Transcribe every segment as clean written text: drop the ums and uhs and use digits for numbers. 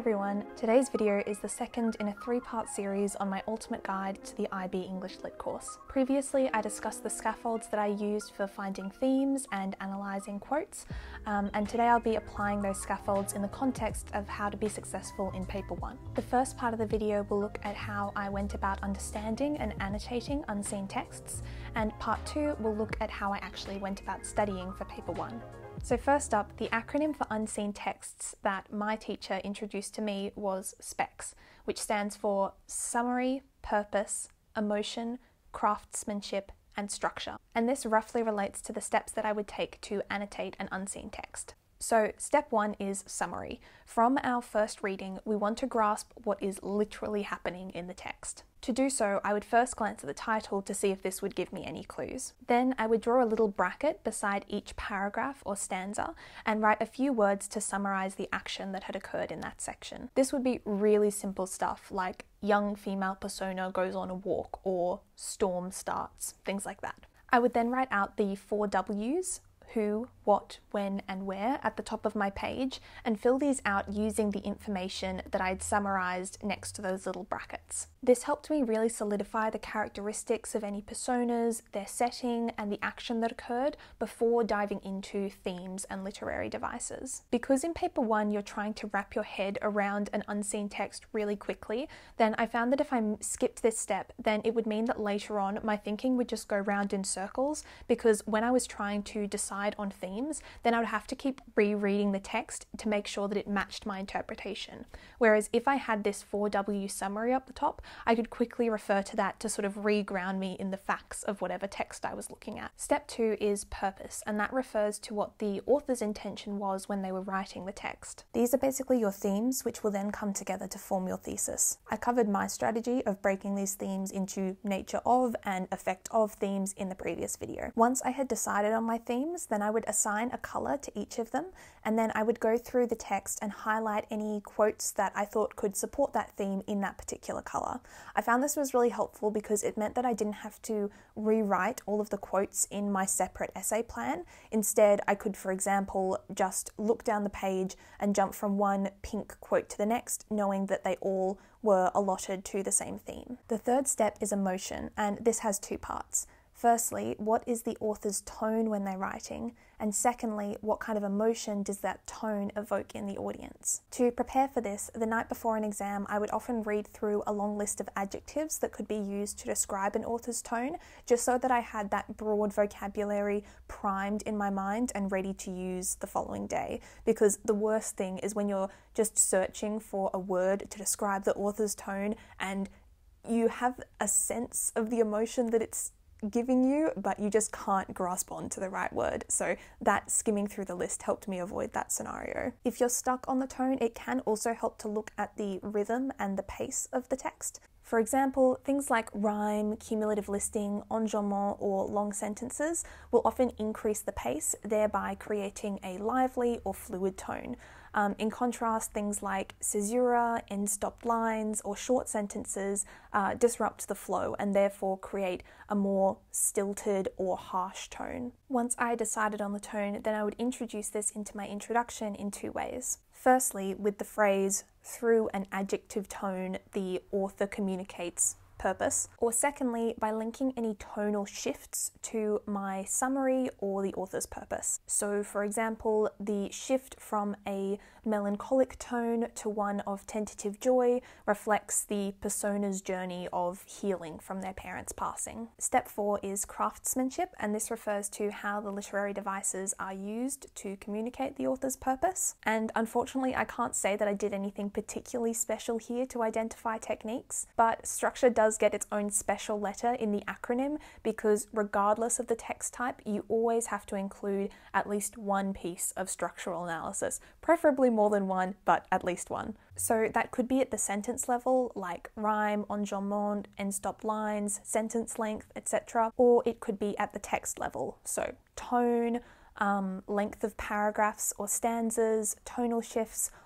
everyone, today's video is the second in a three-part series on my ultimate guide to the IB English Lit course. Previously, I discussed the scaffolds that I used for finding themes and analysing quotes, and today I'll be applying those scaffolds in the context of how to be successful in Paper 1. The first part of the video will look at how I went about understanding and annotating unseen texts, and part 2 will look at how I actually went about studying for Paper 1. So first up, the acronym for unseen texts that my teacher introduced to me was SPECS, which stands for Summary, Purpose, Emotion, Craftsmanship, and Structure. And this roughly relates to the steps that I would take to annotate an unseen text. So step 1 is summary. From our first reading, we want to grasp what is literally happening in the text. To do so, I would first glance at the title to see if this would give me any clues. Then I would draw a little bracket beside each paragraph or stanza and write a few words to summarize the action that had occurred in that section. This would be really simple stuff like young female persona goes on a walk or storm starts, things like that. I would then write out the 4 W's, who, what, when, and where at the top of my page and fill these out using the information that I'd summarized next to those little brackets. This helped me really solidify the characteristics of any personas, their setting, and the action that occurred before diving into themes and literary devices. Because in Paper 1 you're trying to wrap your head around an unseen text really quickly, then I found that if I skipped this step, then it would mean that later on my thinking would just go round in circles, because when I was trying to decide on themes, then I would have to keep rereading the text to make sure that it matched my interpretation. Whereas if I had this 4W summary up the top, I could quickly refer to that to sort of re-ground me in the facts of whatever text I was looking at. Step 2 is purpose, and that refers to what the author's intention was when they were writing the text. These are basically your themes, which will then come together to form your thesis. I covered my strategy of breaking these themes into nature of and effect of themes in the previous video. Once I had decided on my themes, then I would assign a colour to each of them, and then I would go through the text and highlight any quotes that I thought could support that theme in that particular colour. I found this was really helpful because it meant that I didn't have to rewrite all of the quotes in my separate essay plan. Instead, I could, for example, just look down the page and jump from one pink quote to the next, knowing that they all were allotted to the same theme. The third step is emotion, and this has 2 parts. Firstly, what is the author's tone when they're writing? And secondly, what kind of emotion does that tone evoke in the audience? To prepare for this, the night before an exam, I would often read through a long list of adjectives that could be used to describe an author's tone, just so that I had that broad vocabulary primed in my mind and ready to use the following day. Because the worst thing is when you're just searching for a word to describe the author's tone and you have a sense of the emotion that it's giving you, but you just can't grasp onto the right word. So that skimming through the list helped me avoid that scenario. If you're stuck on the tone, it can also help to look at the rhythm and the pace of the text. For example, things like rhyme, cumulative listing, enjambment, or long sentences will often increase the pace, thereby creating a lively or fluid tone. In contrast, things like caesura, end-stopped lines, or short sentences disrupt the flow and therefore create a more stilted or harsh tone. Once I decided on the tone, then I would introduce this into my introduction in 2 ways. Firstly, with the phrase, through an adjective tone, the author communicates purpose, or secondly, by linking any tonal shifts to my summary or the author's purpose. So for example, the shift from a melancholic tone to one of tentative joy reflects the persona's journey of healing from their parents' passing. Step 4 is craftsmanship, and this refers to how the literary devices are used to communicate the author's purpose. And unfortunately, I can't say that I did anything particularly special here to identify techniques, but structure does get its own special letter in the acronym, because regardless of the text type, you always have to include at least one piece of structural analysis, preferably more than one, but at least one. So that could be at the sentence level, like rhyme, enjambment, end-stop lines, sentence length, etc. Or it could be at the text level, so tone, length of paragraphs or stanzas, tonal shifts,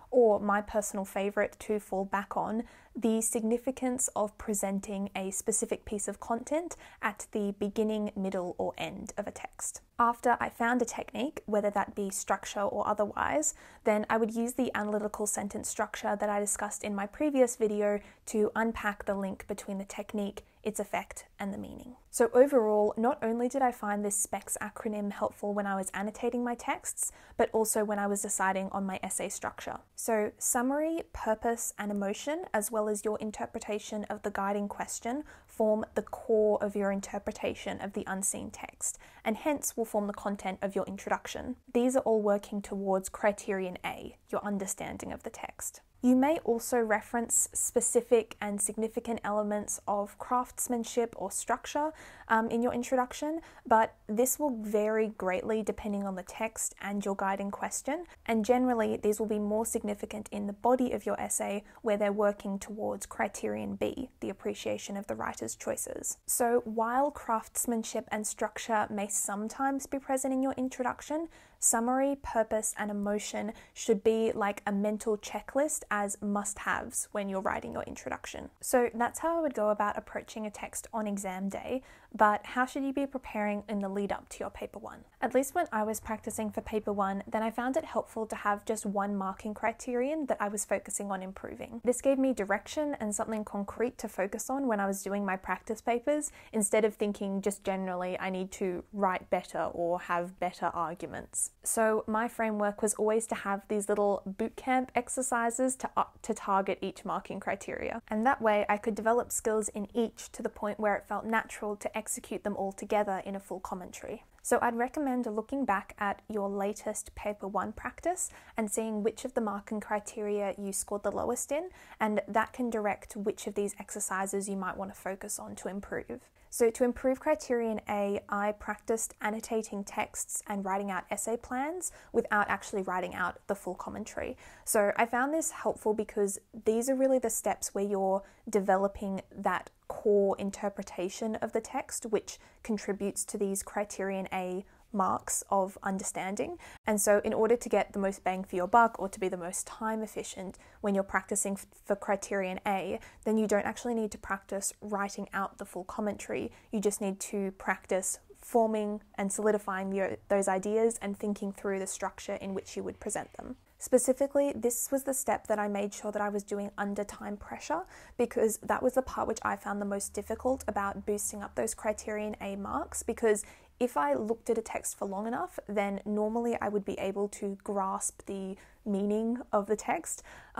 or my personal favourite to fall back on, the significance of presenting a specific piece of content at the beginning, middle, or end of a text. After I found a technique, whether that be structure or otherwise, then I would use the analytical sentence structure that I discussed in my previous video to unpack the link between the technique, its effect, and the meaning. So overall, not only did I find this SPECS acronym helpful when I was annotating my texts, but also when I was deciding on my essay structure. So summary, purpose, and emotion, as well as your interpretation of the guiding question, form the core of your interpretation of the unseen text, and hence will form the content of your introduction. These are all working towards criterion A, your understanding of the text. You may also reference specific and significant elements of craftsmanship or structure in your introduction, but this will vary greatly depending on the text and your guiding question, and generally these will be more significant in the body of your essay where they're working towards criterion B, the appreciation of the writer's choices. So while craftsmanship and structure may sometimes be present in your introduction, summary, purpose, and emotion should be like a mental checklist as must-haves when you're writing your introduction. So that's how I would go about approaching a text on exam day, but how should you be preparing in the lead up to your paper one? At least when I was practicing for paper one, then I found it helpful to have just one marking criterion that I was focusing on improving. This gave me direction and something concrete to focus on when I was doing my practice papers, instead of thinking just generally I need to write better or have better arguments. So my framework was always to have these little bootcamp exercises to target each marking criteria. And that way I could develop skills in each to the point where it felt natural to execute them all together in a full commentary. So I'd recommend looking back at your latest paper one practice and seeing which of the marking criteria you scored the lowest in, and that can direct which of these exercises you might want to focus on to improve. So to improve criterion A, I practiced annotating texts and writing out essay plans without actually writing out the full commentary. So I found this helpful because these are really the steps where you're developing that core interpretation of the text, which contributes to these criterion A marks of understanding. And so in order to get the most bang for your buck, or to be the most time efficient when you're practicing for criterion A, then you don't actually need to practice writing out the full commentary. You just need to practice forming and solidifying those ideas and thinking through the structure in which you would present them. Specifically, this was the step that I made sure that I was doing under time pressure, because that was the part which I found the most difficult about boosting up those criterion A marks, because if I looked at a text for long enough, then normally I would be able to grasp the meaning of the text,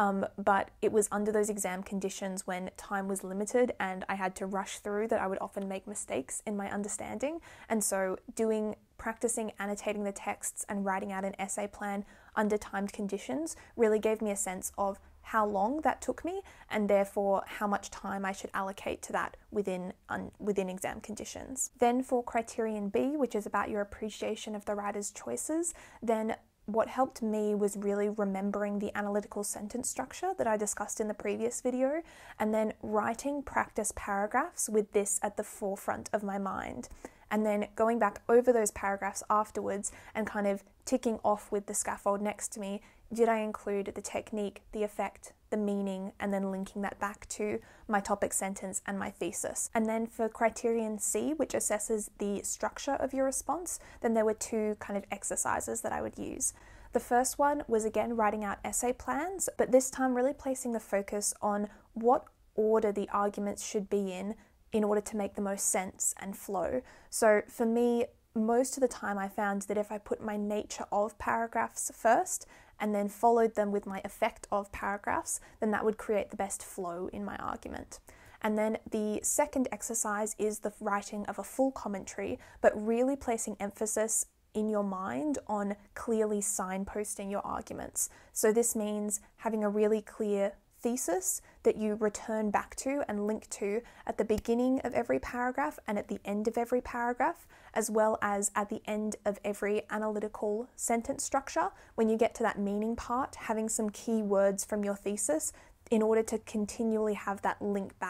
but it was under those exam conditions when time was limited and I had to rush through that I would often make mistakes in my understanding. And so practicing annotating the texts and writing out an essay plan under timed conditions really gave me a sense of how long that took me, and therefore how much time I should allocate to that within exam conditions. Then for criterion B, which is about your appreciation of the writer's choices, then what helped me was really remembering the analytical sentence structure that I discussed in the previous video, and then writing practice paragraphs with this at the forefront of my mind. And then going back over those paragraphs afterwards and kind of ticking off with the scaffold next to me, did I include the technique, the effect, the meaning, and then linking that back to my topic sentence and my thesis. And then for criterion C, which assesses the structure of your response, then there were two kind of exercises that I would use. The first one was again writing out essay plans, but this time really placing the focus on what order the arguments should be in order to make the most sense and flow. So for me, most of the time I found that if I put my nature of paragraphs first and then followed them with my effect of paragraphs, then that would create the best flow in my argument. And then the second exercise is the writing of a full commentary, but really placing emphasis in your mind on clearly signposting your arguments. So this means having a really clear thesis that you return back to and link to at the beginning of every paragraph and at the end of every paragraph, as well as at the end of every analytical sentence structure. When you get to that meaning part, having some key words from your thesis in order to continually have that link back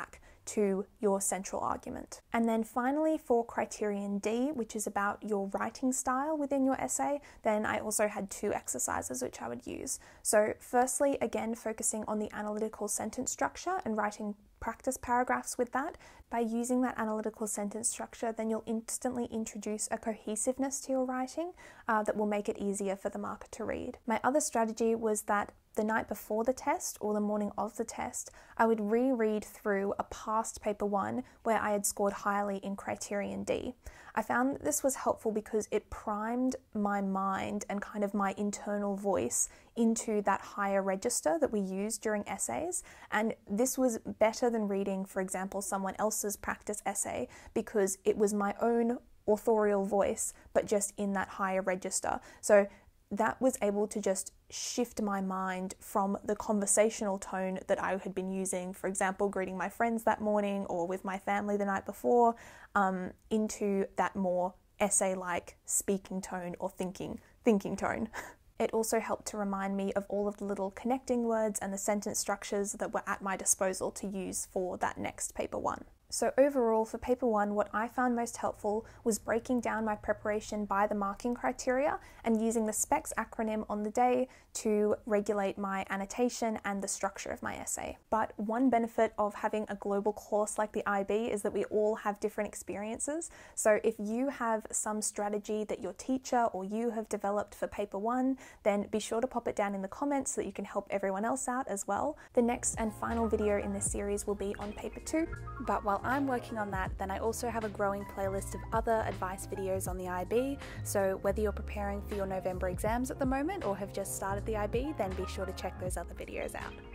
to your central argument. And then finally, for criterion D, which is about your writing style within your essay, then I also had 2 exercises which I would use. So firstly, again, focusing on the analytical sentence structure and writing practice paragraphs with that. By using that analytical sentence structure, then you'll instantly introduce a cohesiveness to your writing that will make it easier for the marker to read. My other strategy was that the night before the test or the morning of the test, I would reread through a past paper 1 where I had scored highly in criterion D. I found that this was helpful because it primed my mind and kind of my internal voice into that higher register that we use during essays. And this was better than reading, for example, someone else's practice essay because it was my own authorial voice, but just in that higher register. So that was able to just shift my mind from the conversational tone that I had been using, for example, greeting my friends that morning or with my family the night before, into that more essay-like speaking tone or thinking tone. It also helped to remind me of all of the little connecting words and the sentence structures that were at my disposal to use for that next paper 1. So overall, for paper 1, what I found most helpful was breaking down my preparation by the marking criteria and using the SPECS acronym on the day to regulate my annotation and the structure of my essay. But one benefit of having a global course like the IB is that we all have different experiences. So if you have some strategy that your teacher or you have developed for paper 1, then be sure to pop it down in the comments so that you can help everyone else out as well. The next and final video in this series will be on paper 2, but while I'm working on that, then I also have a growing playlist of other advice videos on the IB, so whether you're preparing for your November exams at the moment or have just started the IB, then be sure to check those other videos out.